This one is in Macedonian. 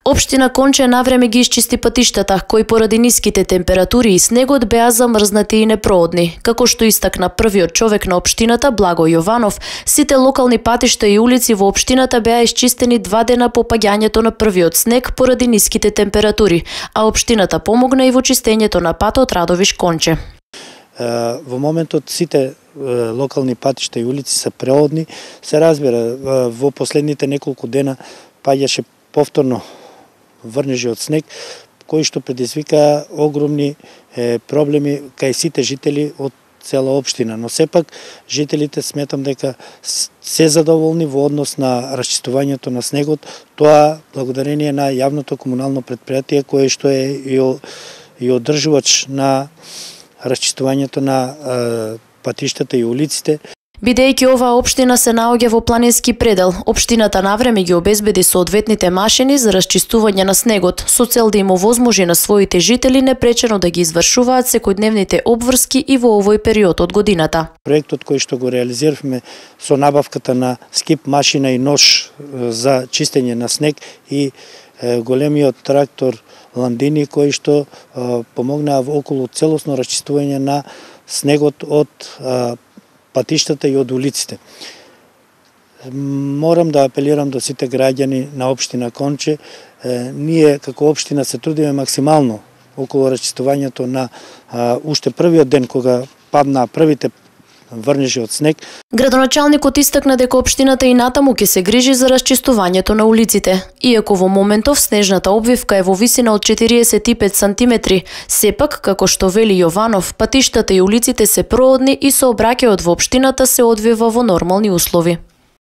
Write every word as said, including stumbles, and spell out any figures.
Општина Конче навреме ги исчисти патиштата, кои поради ниските температури и снегот беа замрзнати и непроодни. Како што истакна првиот човек на општината, Благо Јованов, сите локални патишта и улици во општината беа исчистени два дена по паѓањето на првиот снег поради ниските температури, а општината помогна и во чистењето на патот Радовиш Конче. Во моментот сите локални патишта и улици се преодни. Се разбира, во последните неколку дена паѓаше повторно врнежи од снег, кои што предизвика огромни е, проблеми кај сите жители од цела општина. Но сепак жителите сметам дека се задоволни во однос на расчистувањето на снегот, тоа благодарение на јавното комунално предпријатие кое што е и, и одржувач на расчистувањето на е, патиштата и улиците. Бидејќи оваа општина се наоѓа во планински предел, општината навреме ги обезбеди соодветните машини за расчистување на снегот, со цел да им овозможи на своите жители непречено да ги извршуваат секојдневните обврски и во овој период од годината. Проектот кој што го реализиравме со набавката на скип машина и нож за чистење на снег и е, големиот трактор Ландини кој што е, помогнаа околу целосно расчистување на снегот од е, патиштата и од улиците. Морам да апелирам до сите граѓани на општина Конче. Ние како општина се трудиме максимално околу расчистувањето на а, уште првиот ден кога паднаа првите врнежи од снег. Градоначалникот истакна дека општината и натаму ќе се грижи за расчистувањето на улиците. Иако во моментов снежната обвивка е во висина од четириесет и пет сантиметри, сепак, како што вели Јованов, патиштата и улиците се проодни и сообраќајот во општината се одвива во нормални услови.